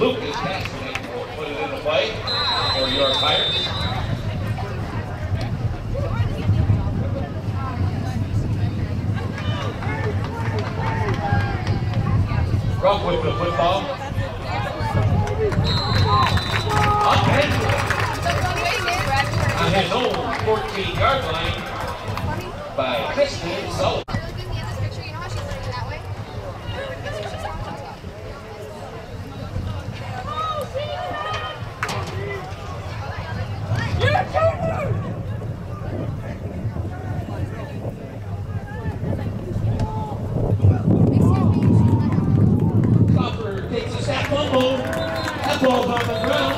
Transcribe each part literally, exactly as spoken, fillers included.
Lucas Cassidy will put it into play for your Pirates. Ruff with the football. Up and on his own fourteen yard line by Kristen Sullivan. Copper takes a snap fumble. That ball's on the ground.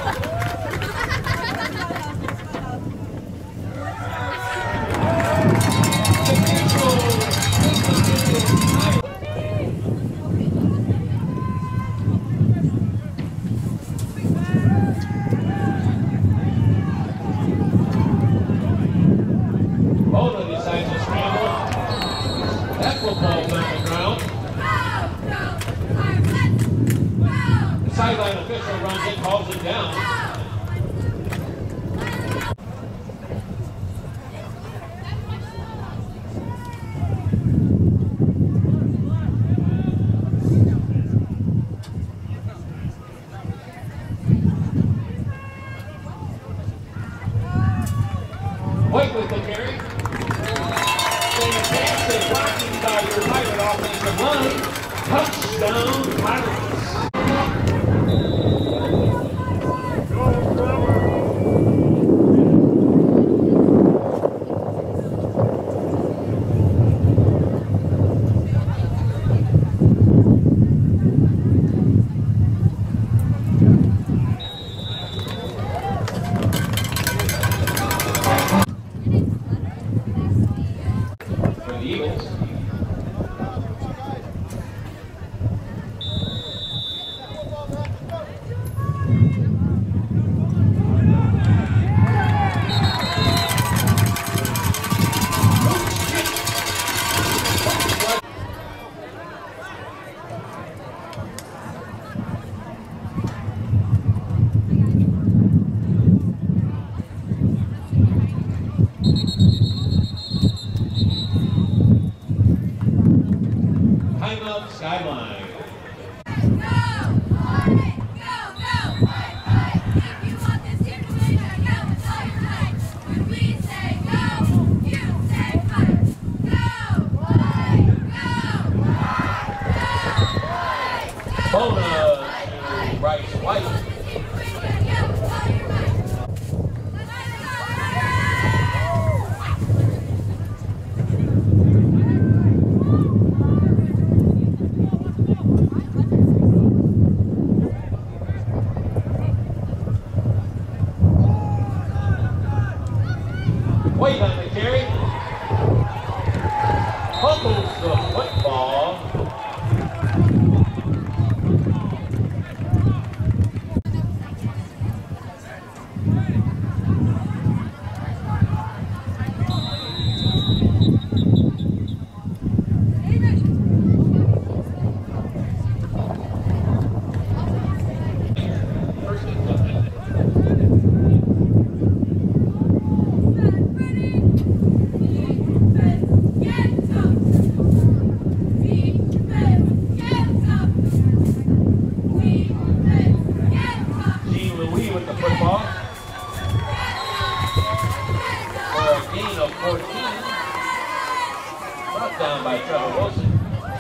Bola decides to scramble. That football's on the ground. The sideline official runs it, calls it down. White with the carry. Fantastic blocking by your Pirate offensive line. Touchdown, Pirates. For the Eagles. Timeout sideline. Bona to Bryce White. White on the carry. Fumbles the football. With the football for a gain of fourteen. Brought down by Trevor Wilson.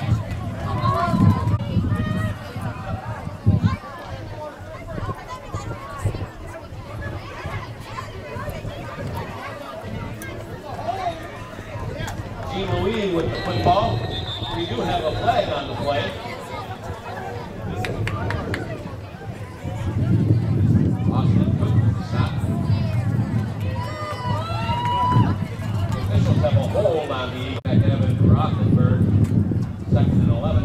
Jean Louis with the football. We do have a flag on the play. Have a hold on the Evan Rothenberg, second and eleven.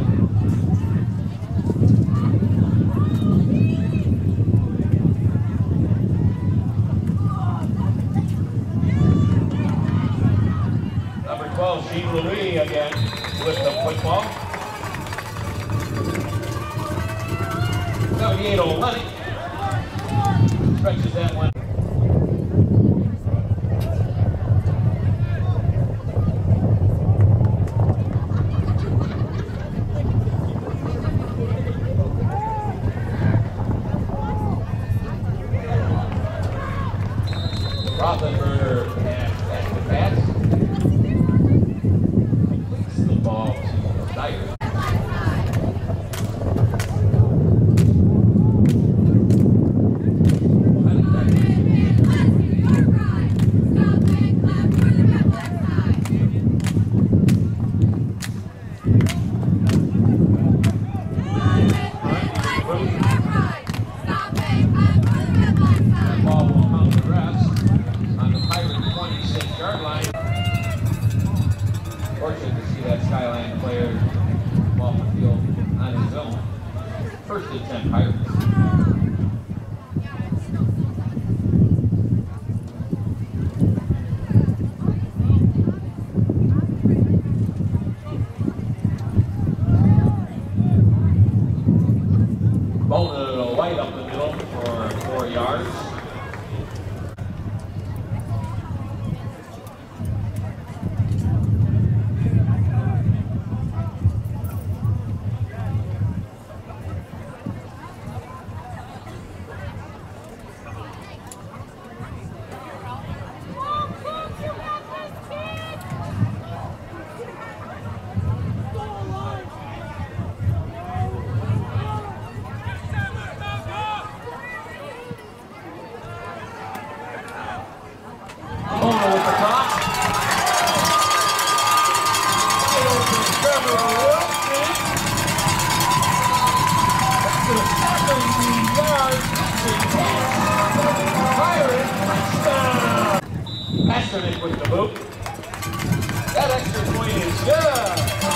Number twelve, Jean Louis again with the football. seventy-eight Olenek stretches that one. Rothenberger and back to pass. Completes the ball to Dyer. Fortunate to see that Skyline player off the field on his own. First and ten Pirates. Bona White up the middle for four yards. Pasternak with the boot. That extra point is good.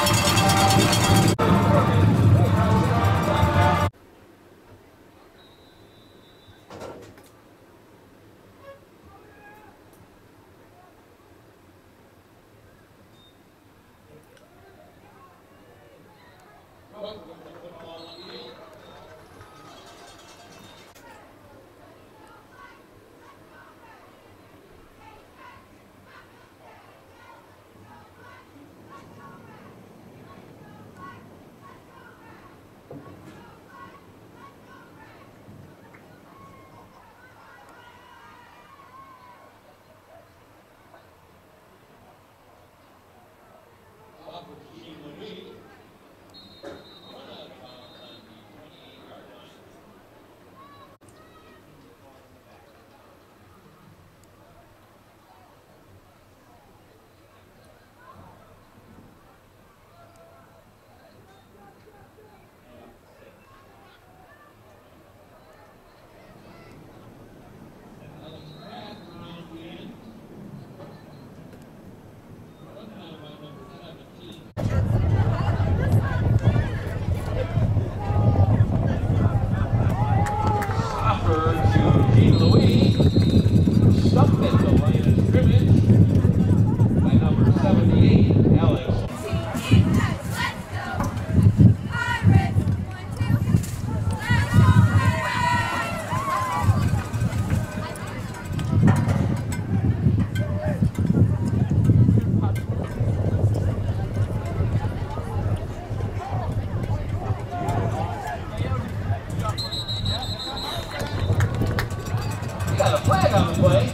Got a flag on the play.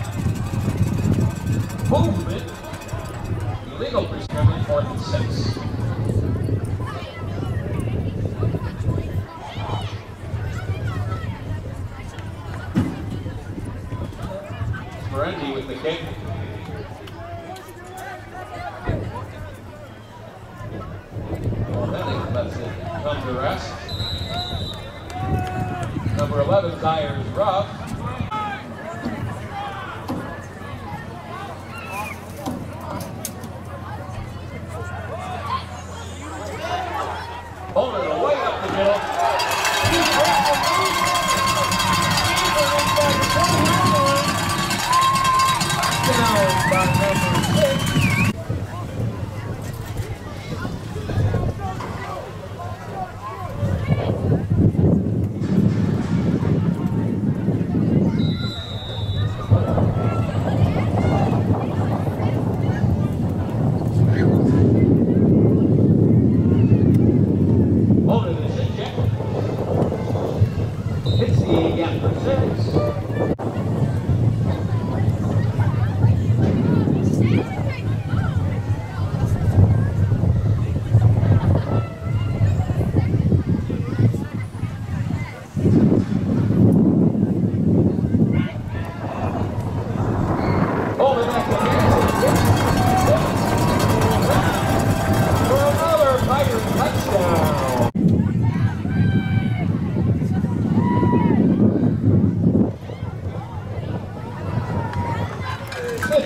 Movement. Illegal prescription, fourth and six. Morendi with the kick. Olenek lets it come to rest. Number eleven, Dyer's rough. Holding it way up the middle. Down by number six.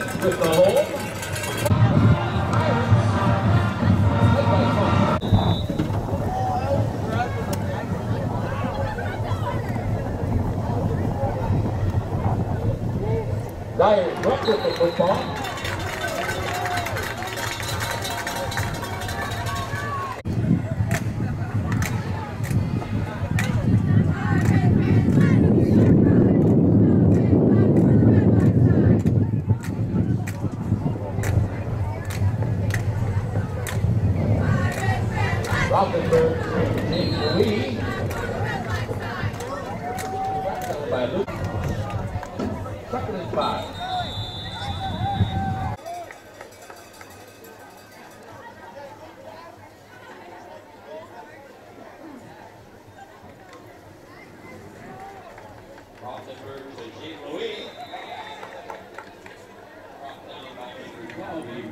with the hold. Dyers up with the football. Rothenberg takes the lead. By Luke. Second and five. Rothenberg to Jean Louis. Brought down by Andrew Welby.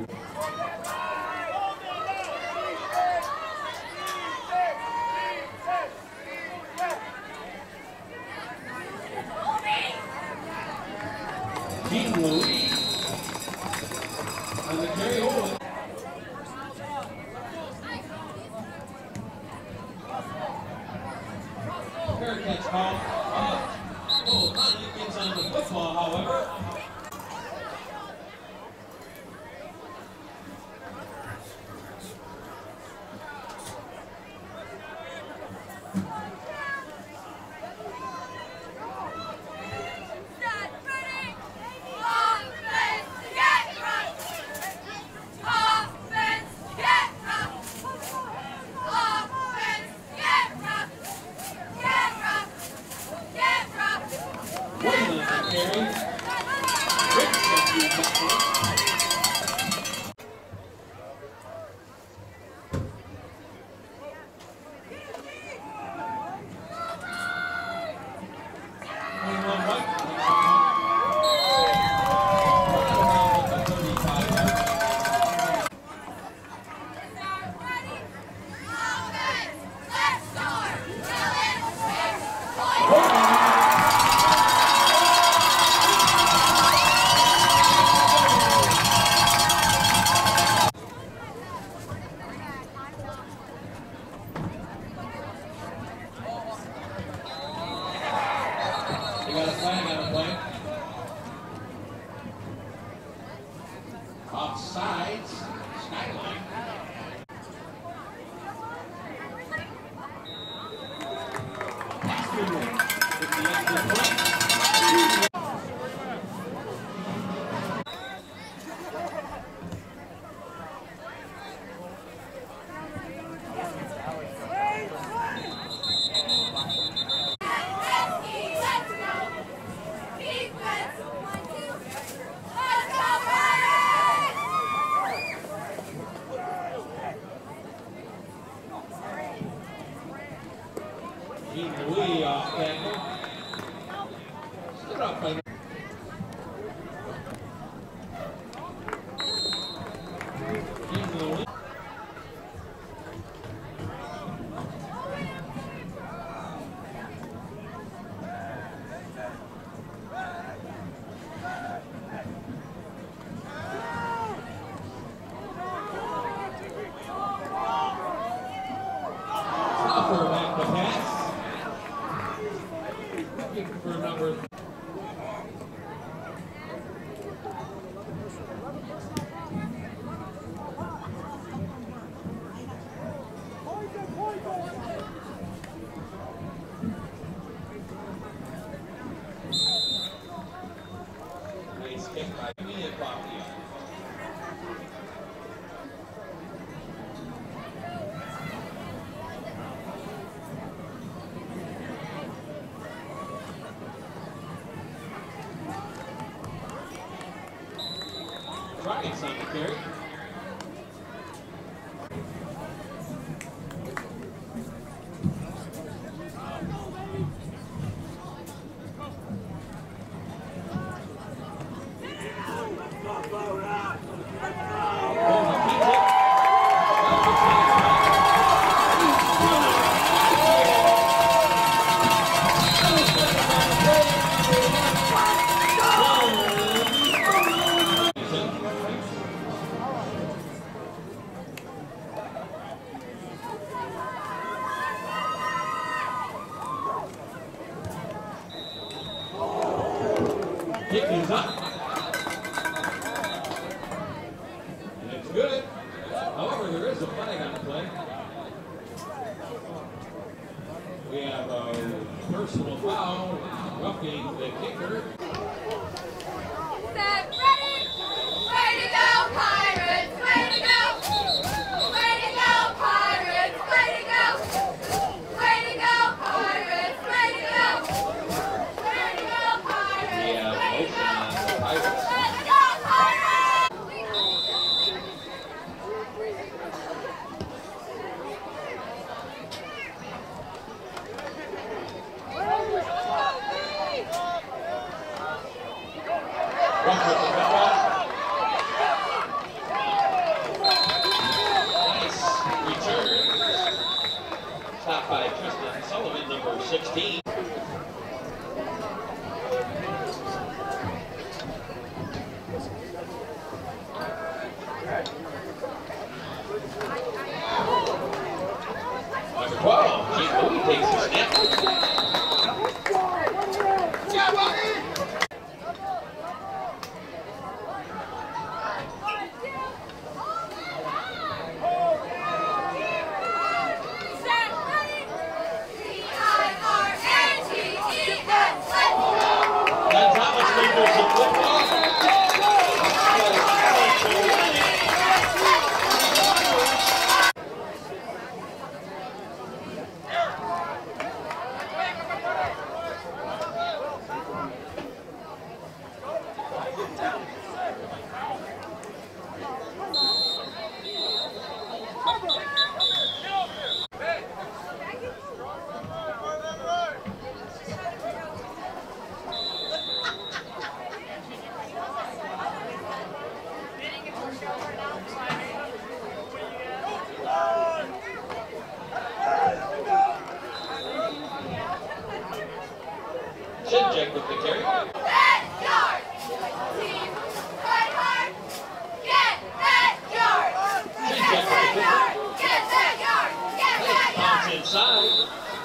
Jean Louis on the carry over. Fair catch call. Uh, oh, Conley gets on the football, however. They got a flag on the play. Offsides, Skyline. Jean Louis off tackle. Stood up by Jean Louis. Stopper back to pass. For number nice kick by Mia Papia. Rockets on the carry. walking the kicker. Set, ready! Way to go, Pirates! Way to go! Way to go, Pirates! Way to go! Way to go, Pirates! Way to go! Way to go, Pirates! Yeah, motion on the Pirates. Let's go, Pirates! One for the football. Nice return. Stopped by Tristan Sullivan, number sixteen. Number twelve, Gene Louis takes the snap. Set, ready! P I R A T E S, let's go! And Thomas Staples the football. Shinjek with the carry. That yard! Team, fight hard! Get that yard! Get that yard! Get that yard! Get that Bounce yard! inside.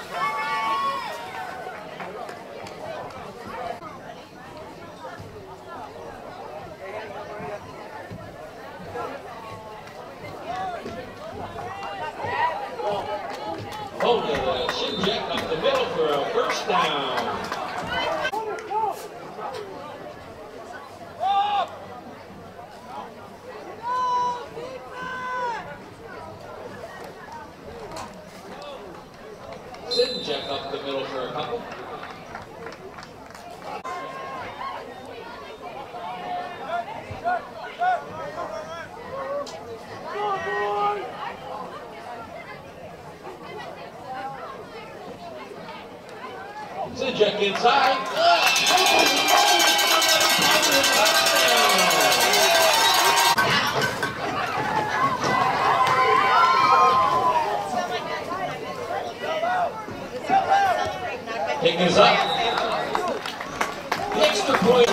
Hold it, uh, Shinjek up the middle for a first down. Shinjek up the middle for a couple. Shinjek inside. Pick this up. Extra point.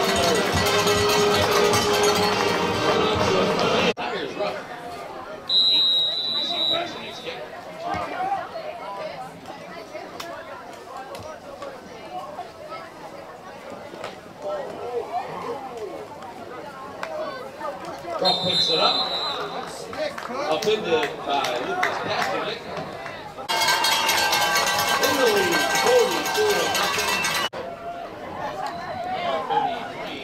Tires rough. See pass the next kick. Ruff picks it up. Up into by Lucas Pasternak. In the lead, forty-two to nothing. thirty-three.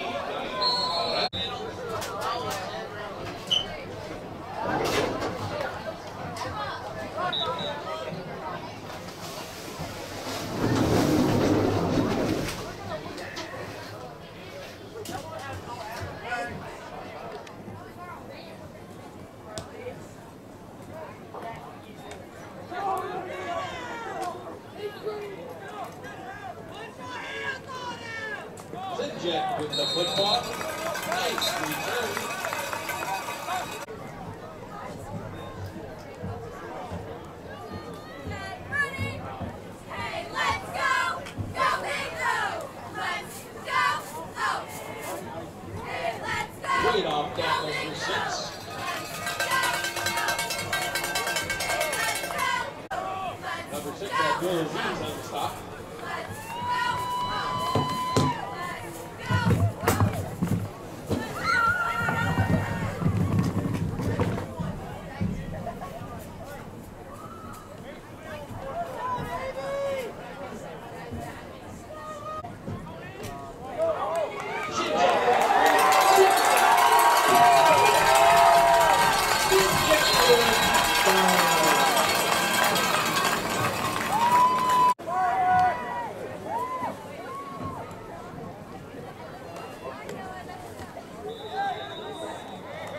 Shinjek with the football. Nice return. Ready? Hey, let's go! Go Big O! Let's go! Oh! Hey, let's go! Great off tackle for six. Number six, Abdul Aziz on the stop.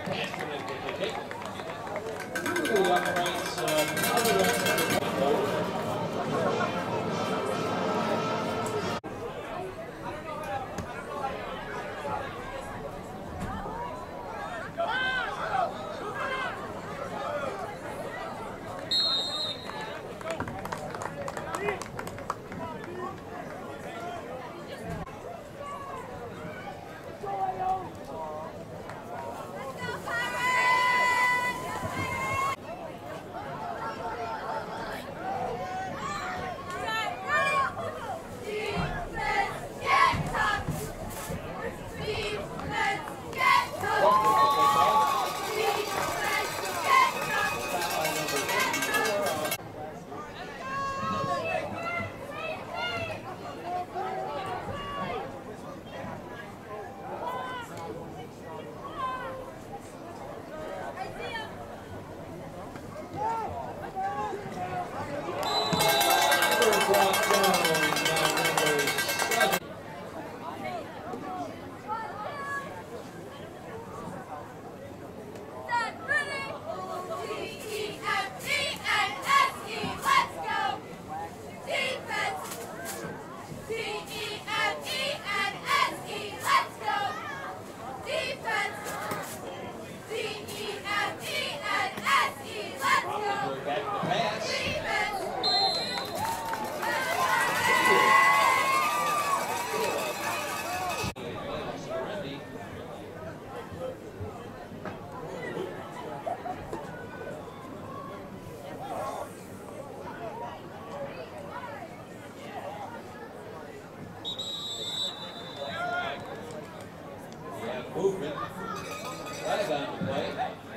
Cashman at the kick. Two uprights, uh, other uprights. Movement. Flag on the play.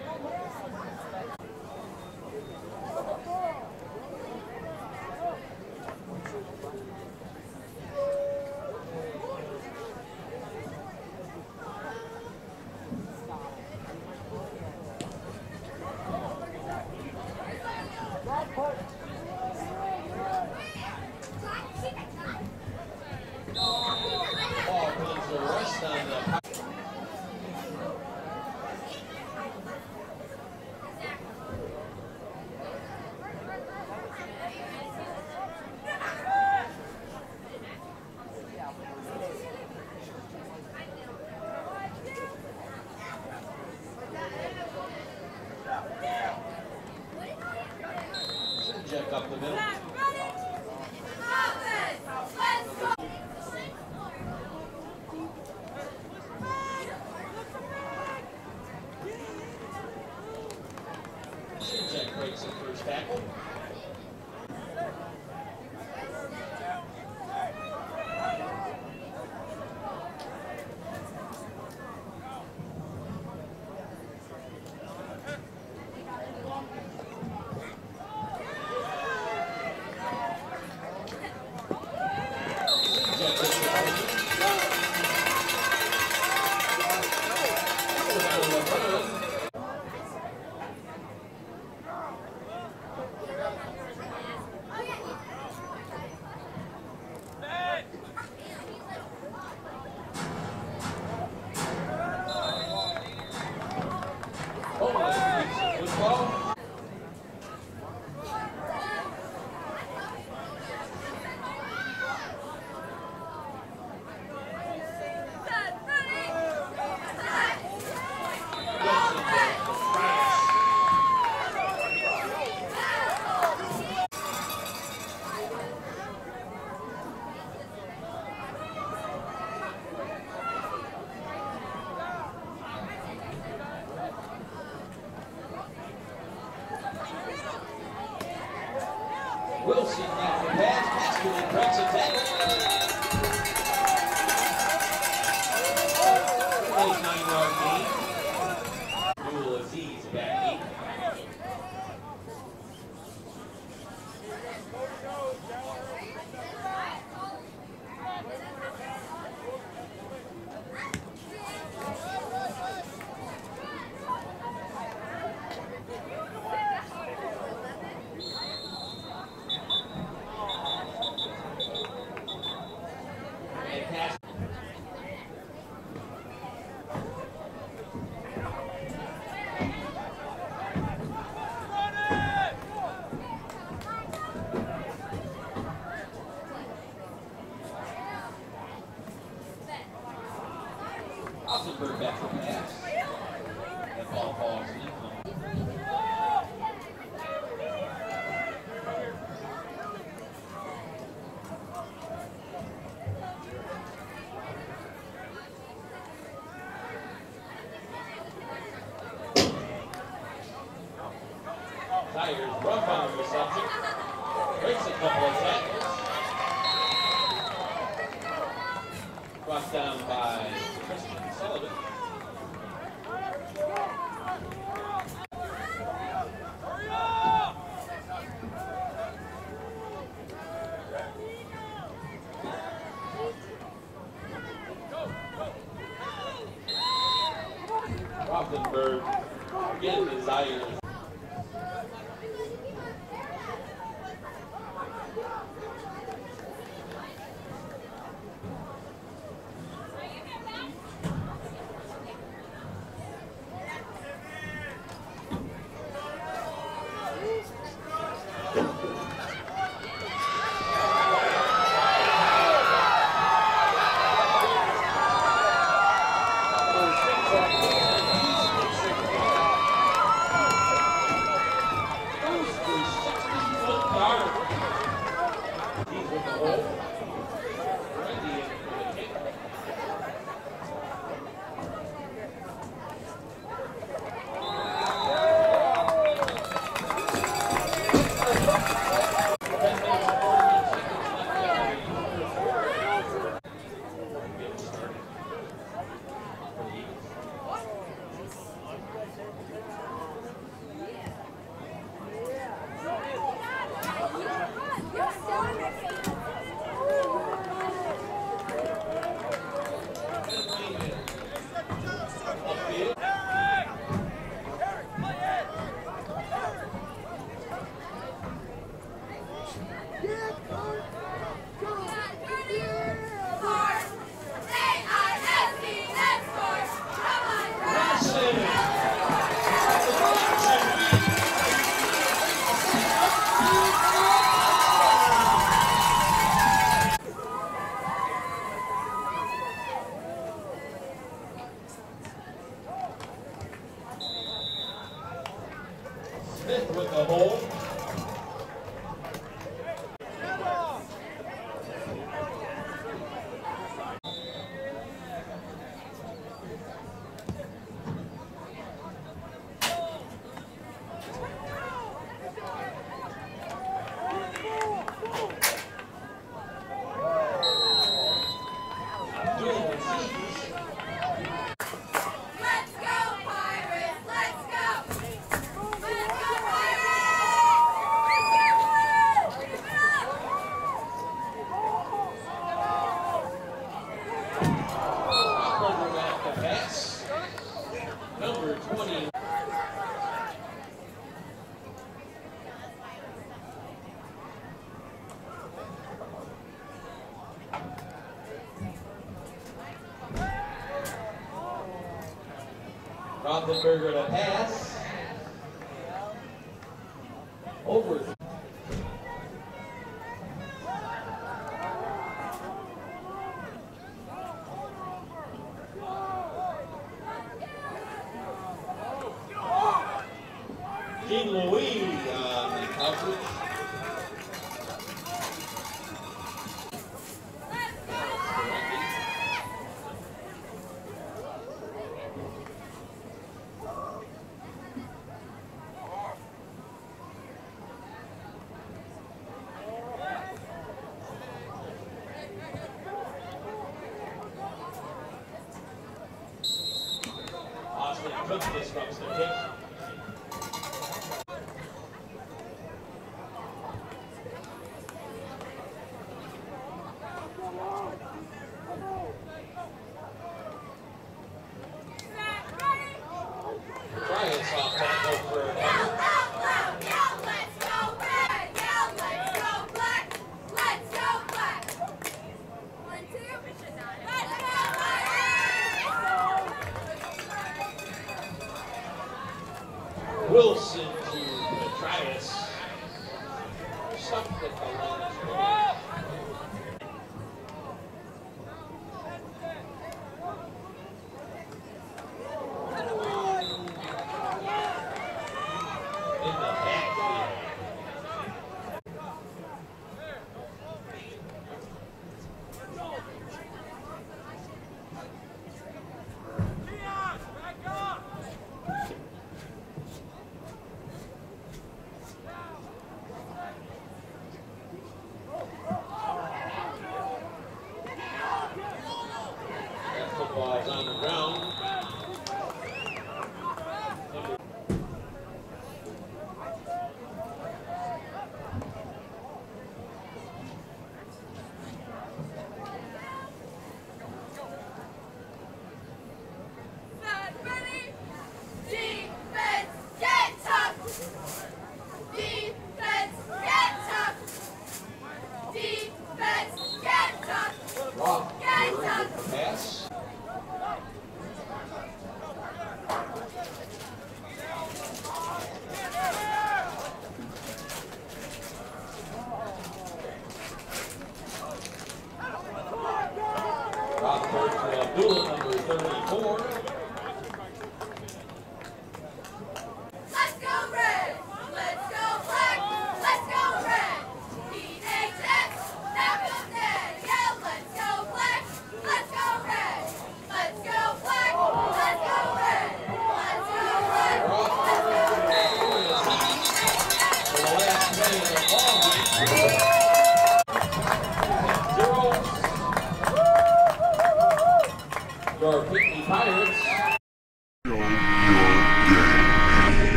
Ball comes to rest on the Check up the middle. Jack breaks the first tackle. Wilson got the pass, Pascal breaks a tackle. Nice nine-yard gain. Newell Aziz back deep. Tigers rough on the reception. Breaks a couple of tackles. Brought down by Christian Sullivan. Rothenberg again desires. Smith with the hold. Rothenberger to pass. Over. King Louis on the coverage. Austin Cook disrupts the kick. Trying soft tackle for a cover. Wilson to Petrius. Stuck at the line.